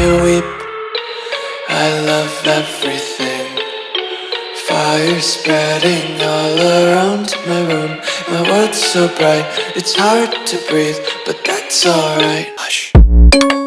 you weep. I love everything. Fire spreading all around my room. My world's so bright, it's hard to breathe, but that's alright. Hush.